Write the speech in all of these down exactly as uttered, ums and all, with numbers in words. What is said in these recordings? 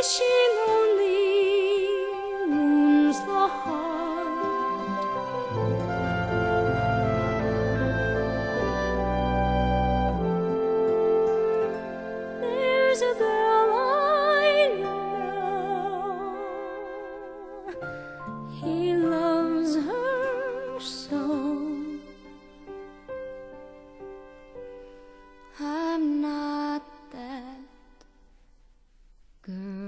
wishing only wounds the heart. There's a girl I know, he loves her so. I'm not that girl.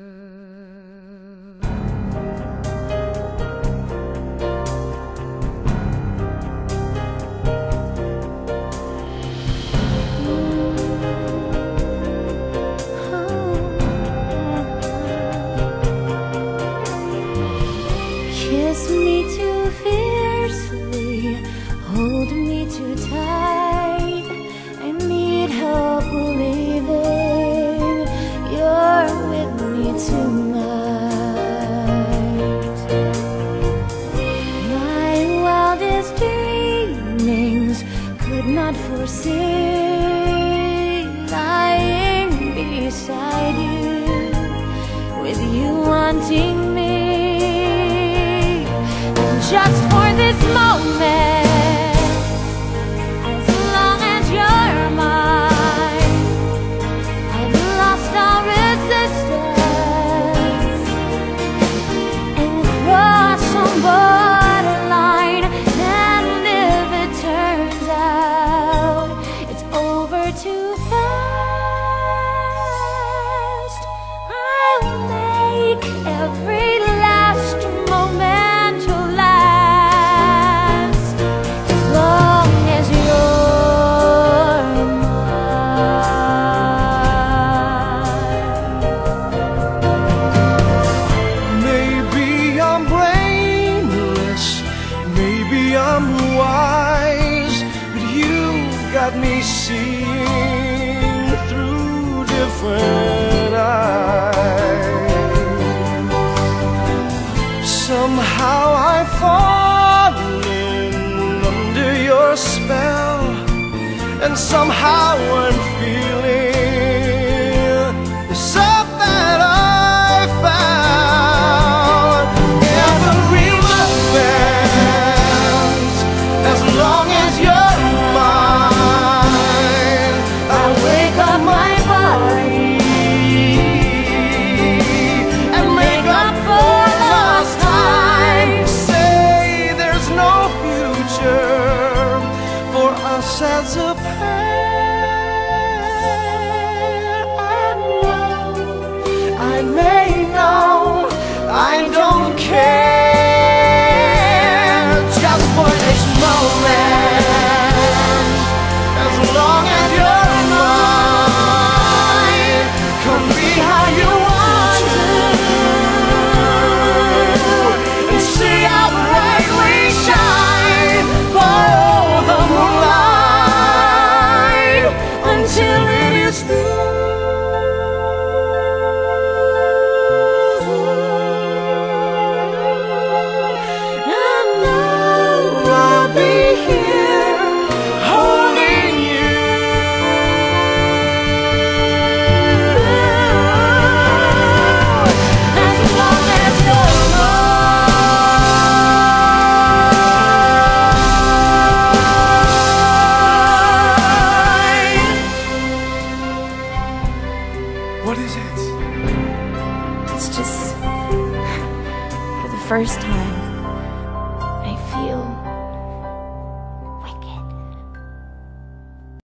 Kiss me too fiercely, hold me too tight. I need help believing you're with me tonight. My wildest dreamings could not foresee lying beside you, with you wanting me. Just for this moment, as long as you're mine, I've lost all resistance and crossed some borderline. And if it turns out it's over too fast, I'll make every last moment I'm wise, but you got me seeing through different eyes. Somehow I've fallen under your spell, and somehow I'm feeling the stuff that I found. Every moment, as long as you're mine, I wake up my body and make up for lost time. Say there's no future for us as a pair. And now I may know I don't care, just for this moment, as long as you're mine. Come be how you want to, and see how bright we shine. Borrow the moonlight until it is through. What is it? It's just, for the first time,